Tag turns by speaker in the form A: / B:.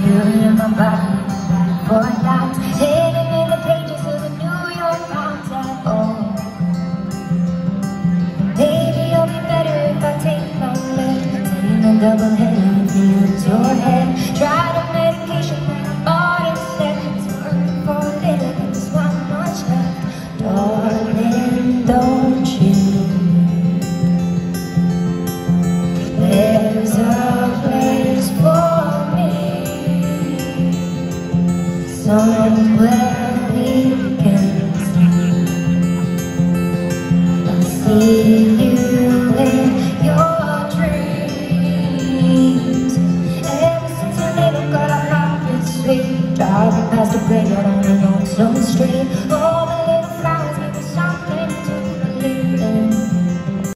A: feel it in my body. For a night, hidden in the pages of the New York Times at home. Maybe you'll be better if I take my nicotine and double header and use your head. Try the medication that I bought instead. It's working for a little, but there's not much left. Darling, don't you? There's a place for me, somewhere we can start. I'll see you in your dreams. Ever since a little girl, our heart is sweet. Driving past the graveyard on an old stone